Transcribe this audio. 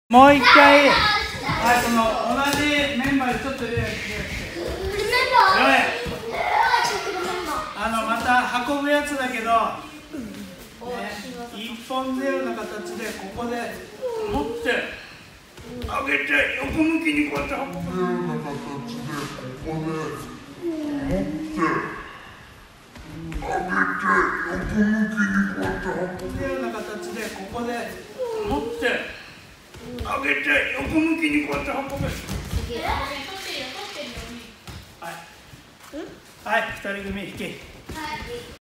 もう一回、その同じメンバーでちょっとまた運ぶやつだけど、一本のような形でここで持って上げて横向きにこうやって運ぶ。持って上げて横向きにこうやって運ぶ。はい、2人組引き。